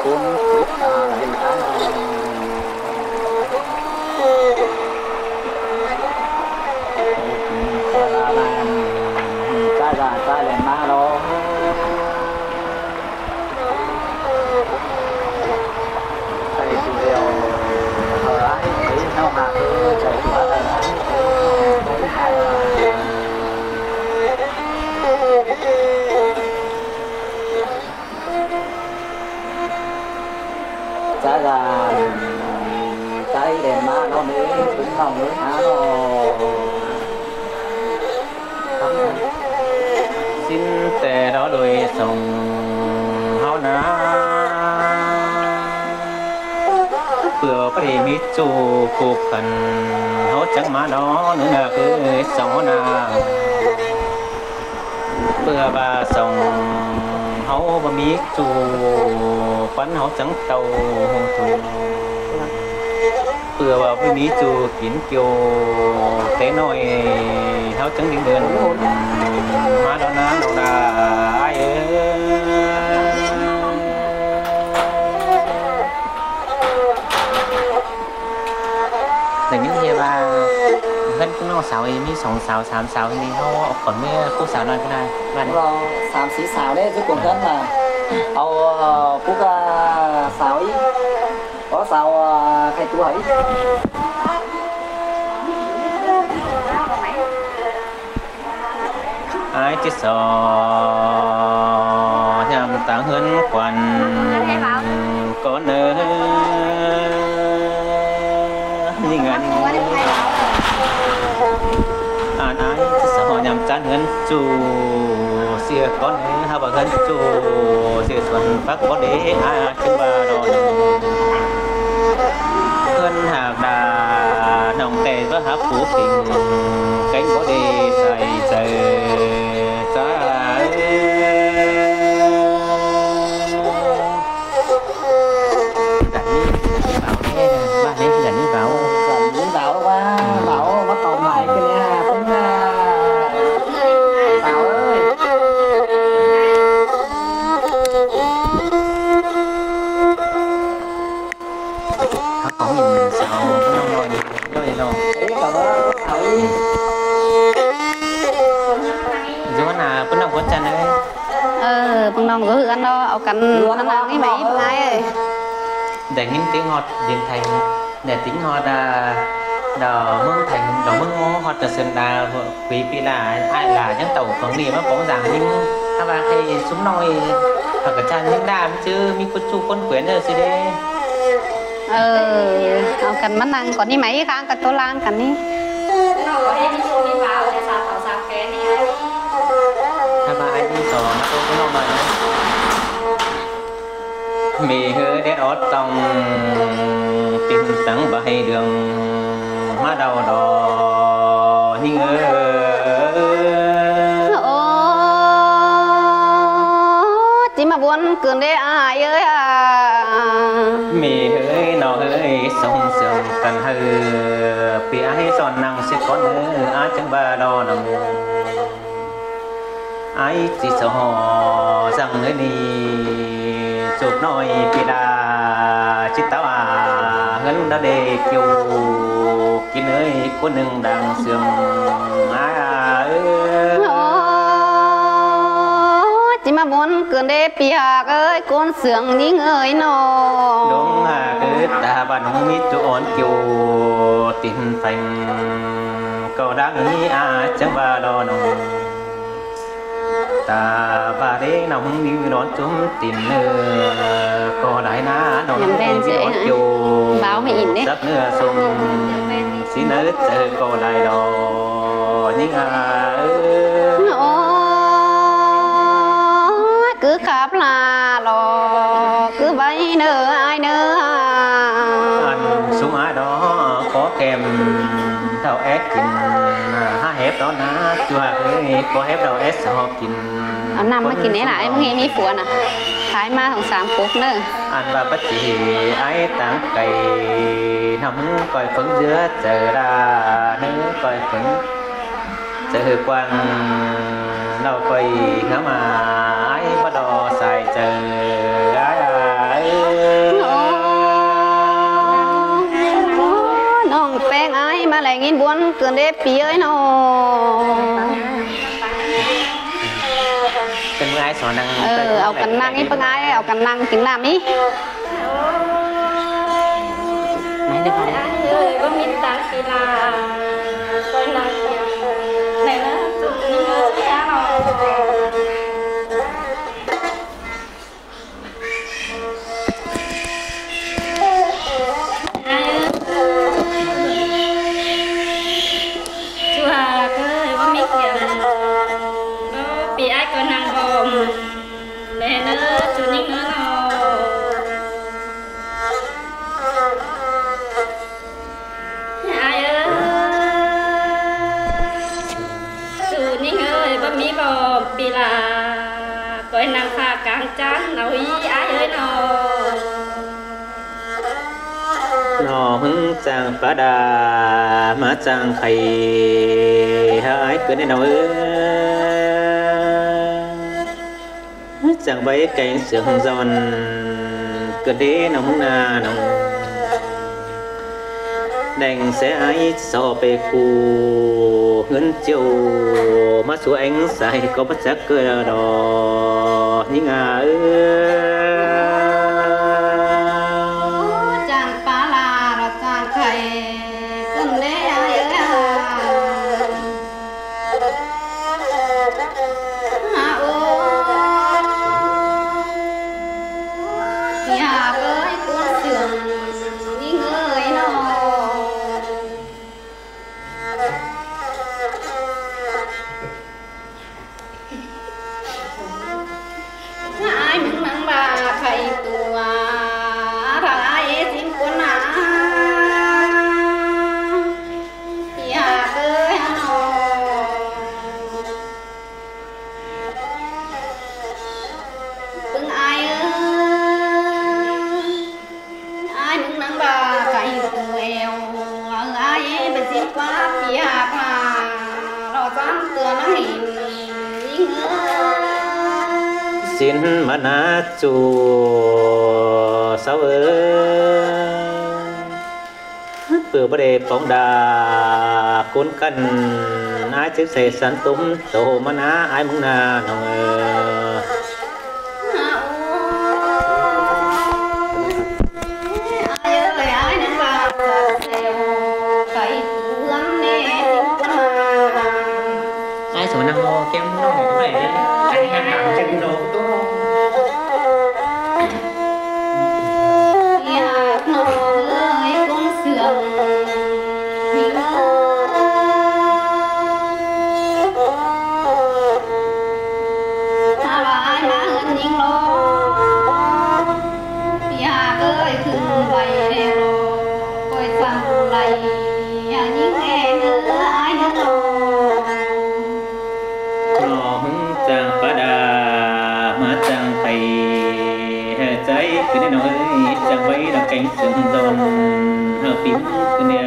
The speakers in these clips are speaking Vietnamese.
cuốn quyết hình ảnh trái ra trái lên má đó thầy thì đều thờ ai thấy nó hạ cứ chạy qua thầy trái ra trái đèn má nó mới cũng lòng nữa hả nó xin tề đó đôi sông hao ná bữa bề mi chu cuộc cần hốt chẳng má đó nữa là cứ sông na bữa ba sông hấu ba mi chu quán hấu trắng tàu thùng bữa ba mi chu kín kiều thế nói hấu trắng đi đường má đó ná đâu là ai những gì ba gần cũng nó xào em đi sống xào xàm xào thì nó còn mấy cô xào nói cái này bạn xàm xí xào đấy chứ còn gần là cúc xào ấy có xào khai tu ấy ai chết sò nhằm tăng hơn quan có nơi nhưng ai họ nhằm chán hơn chu xưa con ha bà hơn chu xưa xuân phát có để ai chân bà đòn hơn hạt đà nồng tề với hạt phủ tình cánh có để dày dày giá bằng nòng có ăn đó ở cạnh nó làm cái máy bằng ai ơi để những tiếng ngọt điện thành để tính ngọt đò mương thành đò mương ngô hoặc là sườn đà quý vị là ai là những tàu phóng điểm nó bóng rằng nhưng các bạn hay súng nồi hoặc là cha những đàm chứ mình có chu con quyến rồi gì đấy ở cạnh mắt năng còn đi máy khang cạnh tô lan cạnh đi các bạn ai đi rồi tôi có nói mà mì hứa đét ót trong tình trắng bay đường má đầu đỏ nhưng chỉ mà buồn cường đấy ai ơi mì hứa nó hơi sông sườn cần hơi vì ai son năng sẽ có nữa ai chẳng ba đo nằm ai chỉ sợ họ rằng người đi chụp nói vì là chỉ tao ngân đã để chiều kia nơi có nâng đang sương chỉ mà muốn cường đê bia ơi con sướng đi người nó đúng cứ ta bạn không biết chỗ ổn chiều tin thành câu đã nghĩ chẳng ba đo nào ta và đấy nóng như đón chúng tìm có đại ná nó chiều báo mày nhìn đấy rất nữa sung xin ớt chờ có đại đò nhưng cứ khắp là lò cứ vậy nữa ai nữa anh xuống ai đó có kèm thầu ép kìm ha hẹp đó ná chua có hẹp đầu ép sao kìm anh nằm mới kìm đấy lại em nghe mi phùa nè thái ma thằng sám cốt nữa anh và bất chỉ ai tặng cày nắm coi phấn giữa chờ ra nữa coi phấn chờ quang đâu coi ngắm mà ai bắt đầu xài chờ ai mà lại nghìn buồn cơn đê pi ơi nó cần ai xóa năng ao cần năng ấy ai ao cần năng chính làm ý máy được không ơi có mình tăng thì là coi năng này nó nhớ giá nó chú Hà ơi có mình kiểu nó bị ai coi năng bom này nó chú những nó ai ơi chú những ơi bấm mi bò bị là coi năng pha càng chán nào ý ai ơi nó hứng chàng phá đà mà chàng thầy hai cứ nên nói chàng vấy cánh sương giòn cứ thế nó hứng na nó đành sẽ ai so bề cù ngân chiều mắt xuống ánh say có bất giác cười đỏ những chàng phá là rồi chàng thầy cơn đê ai ơi nhà ơi cuốn sườn những người nó ai muốn nắng bà thầy tù thằng ai xin cuốn nhà ơi nó bưng ai muốn nắng bà thầy tù eo ai bên xin quá phía mà lo toán tựa nó nhìn xin mà na chu sao vừa bắt đề bóng đà cuốn cân ai chiếc xe sẵn túm tổ mà na ai muốn na nó ai ơi ai nắng bà thầy tù lắm nè ai số năng ho kem nó cái này đấy anh ăn nặng chân đồ tốt không nhà nó ơi con sườn ta bà ai má hơn những lo nhà ơi khưng bày đèo lo coi phẳng lầy những em nữa ai nữa nó hứng chàng phá đà mà chàng thầy cháy cứ nên nói chàng vấy là cánh sương giòn hợp phím cứ nên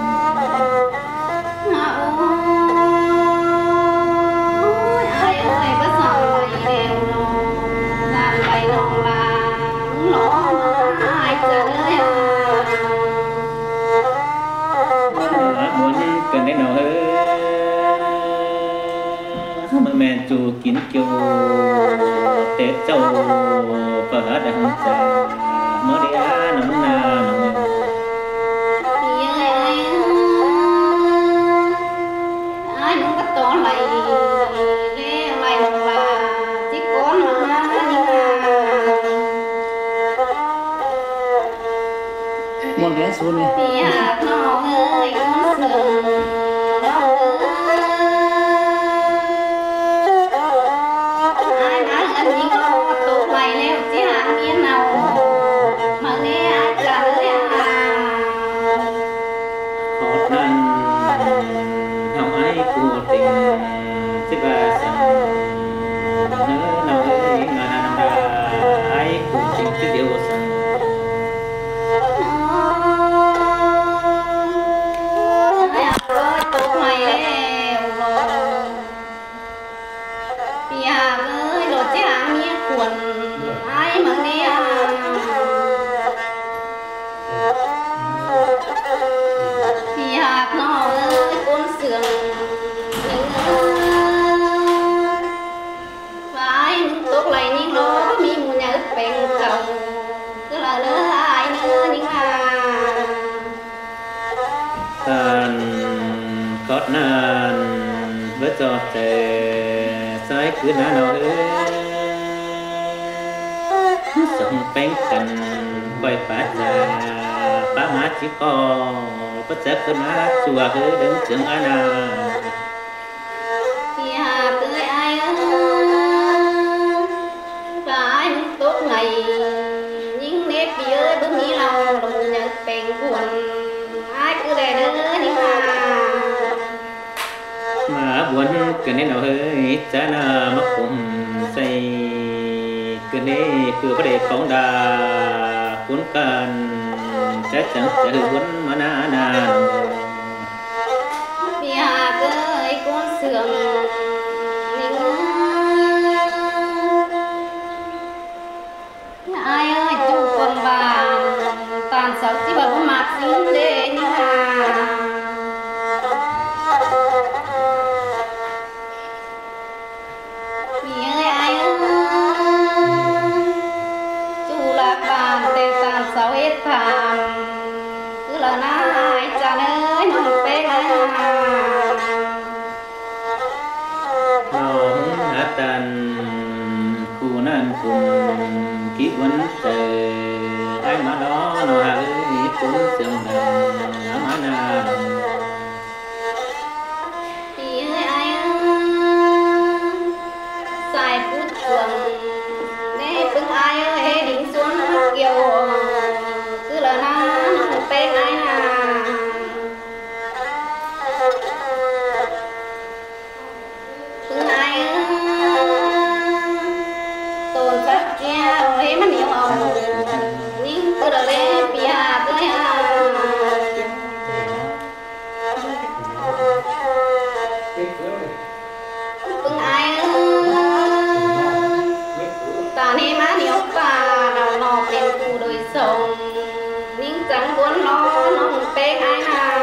ai ơi bắt sợ bày đèo lo làm bày lo là nó ai chơi muốn cần đến nào hơn mà men chu kín kiêu tết châu và đằng trời mới đi nằm na ai muốn bắt to lại lê lại nó là chỉ có nó muôn vé xuống đi thì hạt nó ơi con sườn ai đã gần như nó tụ lại leo chỉ hạt miên nào mà nghe ai trả lời hot nan hào ai của tình chứ bà rằng nhớ nào ấy mà ai của tình chứ điều rằng ơi tụ mày leo rồi thì hạt ơi đồ chỉ hạt miên quần ai mà nghe thì hạt nó tàn cót nan với cho trẻ sai cứ na nó sống bén cành quay phát ra ba má chỉ có bất giác cứ má chùa cứ đứng trường ai nào thì hà tươi ai phải tốt ngày những nếp bia bước nghĩ lòng đồng nhật bèn buồn ai cứ để đứa đi mà buồn cái này nào hơi cha na mất cùng say cái này cứ có để phóng đà cuốn can chắc chẳng sẽ buồn mà na vì hà tươi con sườn ai ơi chú con bà tàn sáu chỉ bảo mặt xin để như vì ơi ai ơi chú là bàn tê tàn sáu hết phàm cứ là nai cha ơi nó bé nó tan cu nan cùng kỹ vấn trời ai mà đó nó hãy cũng chẳng đàn mà na vì ơi ai ơi xài phút trường nè từng ai ơi đỉnh xuống kiều cứ là nó bé ai từng ai tồn phát treo lấy mà nhiều ông nhưng cứ là lấy bia tới từng ai ta nên má nhiều bà đầu nọ lên cụ đời sống nhưng chẳng muốn nó bé ai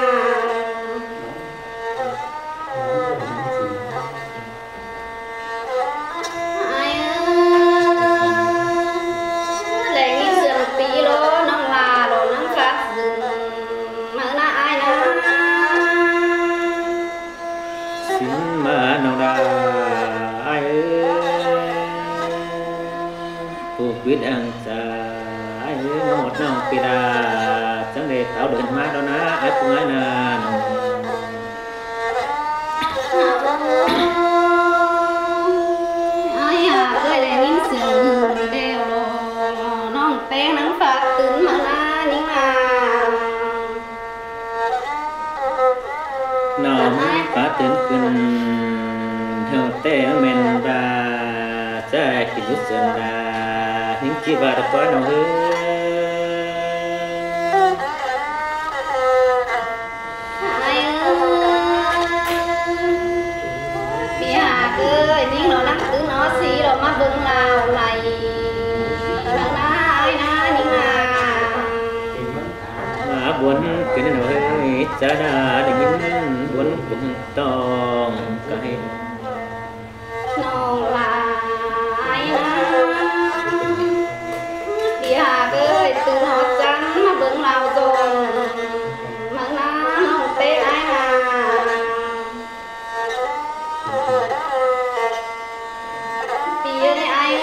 quyết ăn ai nó một năm kia là chẳng để tạo được má đó ná ai cũng ai là ai à tôi lại những sự đều nó bé nắng phạt tướng mà na nhưng mà nó phá tiếng kinh theo té mình ra sẽ kỹ lúc dần ra những chi và được có nào hơn ai bị hà cơ nhưng nó nắng cứ nó xí rồi mà vững lào này nó ai na nhưng mà buồn cái này nó hơi cha đã để nhìn buồn cũng to cái nó là ai na bị hà cơ từ nó trắng mà vững lào rồi mà nó bé ai vì ai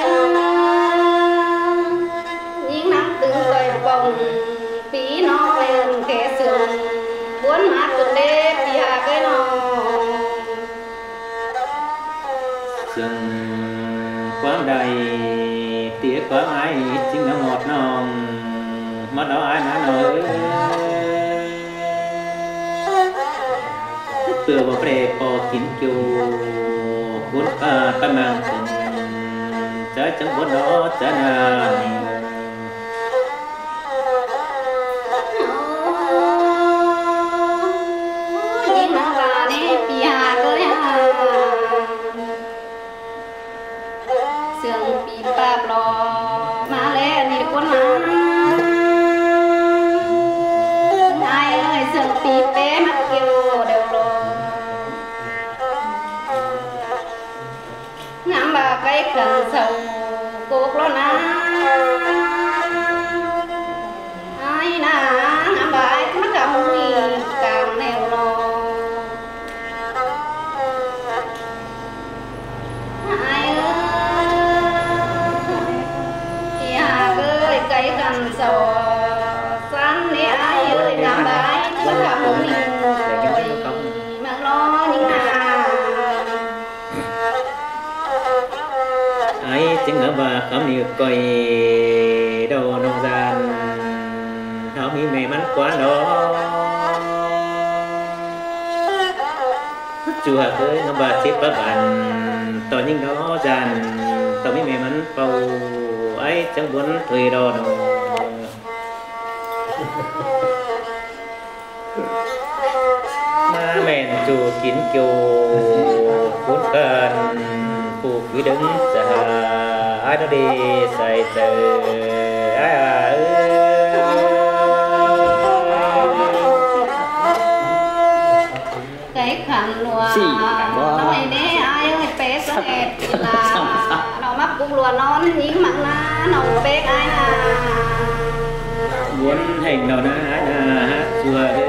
những năm từng quay vòng phí nó lên kẻ sườn muốn mát cực đê vì hà cái nó sương quán đầy tía có ai chính là một nòng mà đó ai mà nói từ vào bề bò kín kiều cuốn ta mang tình trái chẳng buồn đó trái nào nhưng mà bà đi vì hà cái sườn bị bạp lò mà lẽ đi cuốn ai ơi sườn bị bé mắt kêu đều rồi ngắm bà cái cần sầu cuộc lo na ai na ngắm bà ai mắt cả mùi càng chính ngỡ và không nhiều coi đồ nông gian nó mi mê mắn quá đó chùa với nó bà chết bà bạn tỏ những đó dàn tỏ mi mê mắn phâu ấy chẳng muốn thuê đồ đâu ma mèn chùa kín kiều cuốn cần phụ quý đứng giờ ai nó đi xài từ ai cái khăn lùa nói để ai ơi bé sẽ đẹp là nó mắc cũng lùa non những mặn na nó bé ai na muốn hành nào na hát chùa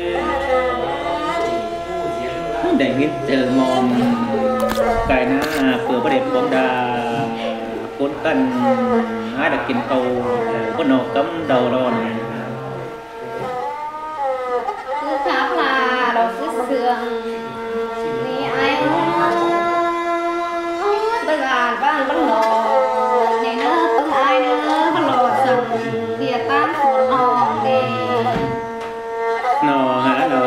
để biết chờ mồm cái na vừa có đẹp bóng đà cuốn cân ai đã kinh cầu có nổ cấm đầu đòn cứ khắp là đầu cứ sườn đi ai bây giờ bạn bắt lò này nữa không ai nữa bắt lò sừng địa tam một hòn đi nò hả nò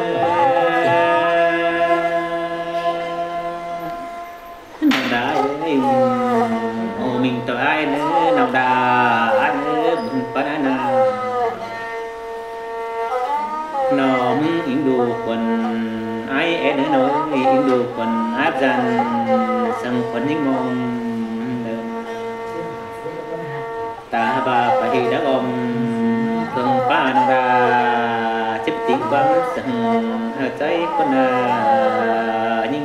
đã mình tội ai nữa nào đà ai nữa bụng phá na nó yếm đồ quần ai é nữa nói yếm đồ quần áp dàn sang quần những mong ta bà phải đã gom thường phá nào đà chấp tiếng quán sang hơi cháy con những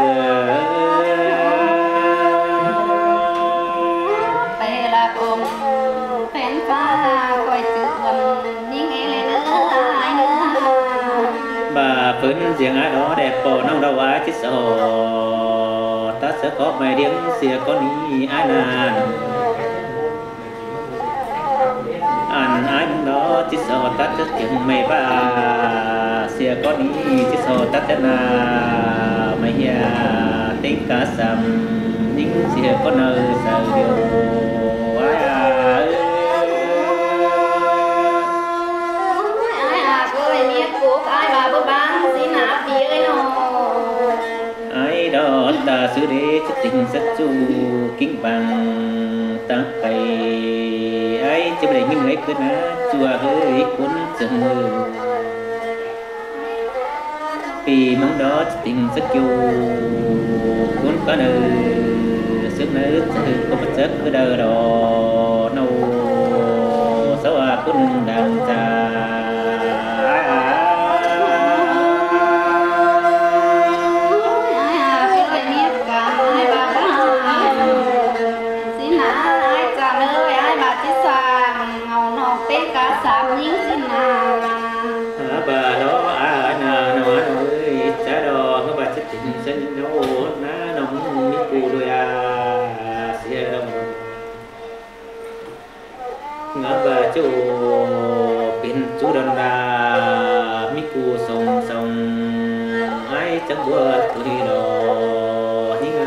bà phấn riêng ai đó đẹp bỏ nông đầu ai chết sợ ta sẽ có vài điểm xìa con ý ai nàn ăn ai đó chết sợ ta chết tiếng mày ba xìa con ý chết sợ ta chết là mày tính cả sầm những xìa con nơi sợ điều ai ai đó ta xứ đế chất tình rất chu kính bằng ta phải ai chấp lấy những người cứ ná chùa hơi cuốn dần vì mong đó chất tình rất chu cuốn có nơi sức nước có vật chất cứ đờ đỏ nâu xấu cuốn đàn trà bà đó nà nó ơi cha đò các bà chết tình sinh đâu ná nóng mi cù đôi xìa đông ngã bà chú pin chú đòn đà mi cù sông sông ai chẳng bùa tuổi đò những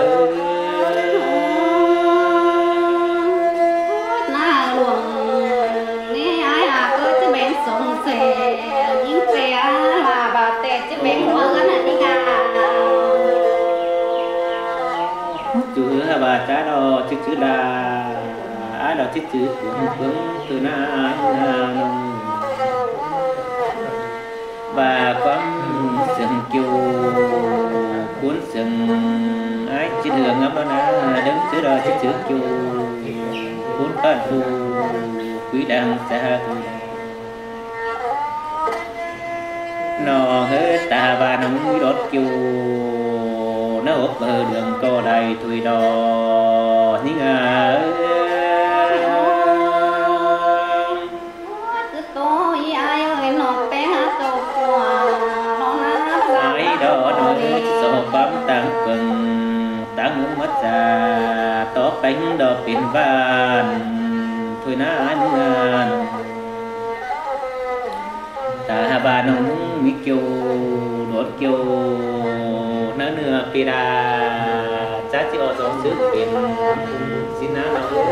chữ bà cha đó chữ là ai đó chữ hướng từ na bà con sừng kiều cuốn sừng ai chữ đường ngắm đó na đứng chữ đó chữ kiều cuốn con phù quý đang xa nó hết ta và nóng đốt kiều nó ốp bờ đường co đầy tuổi đò những ai đó nói số bám tăng quần tăng muốn mất già tó bánh đò biển van thôi na anh ta bà nóng mi kiều đốt kiều nó nửa pira cha chỉ ở trong xứ biển xin ná nào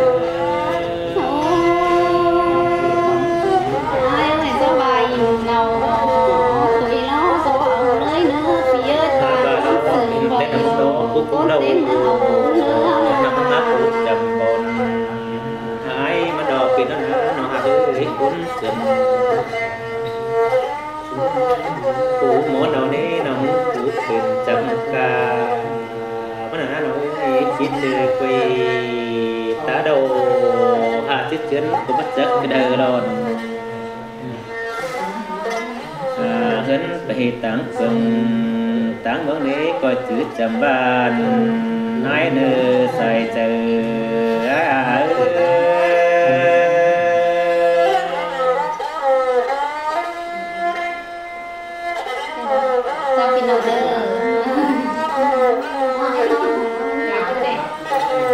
ai ơi sao bài nào tụi nó sao ở nơi nữa phía sườn bờ con tên nó ở nữa nằm hát trầm bồn ai mà đò pin nó hát đi cuốn sườn cú món nào nấy nó cú sườn trầm ca mà nó chín quỳ tá đầu hạ tiết chuyến của bắt giấc cái đời rồi hấn bày táng phường táng vắng nế coi chữ chầm bàn nói nơ xài chờ